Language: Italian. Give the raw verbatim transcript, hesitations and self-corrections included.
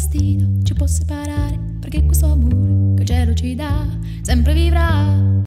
destino ci può separare, perché questo amore che il cielo ci dà sempre vivrà.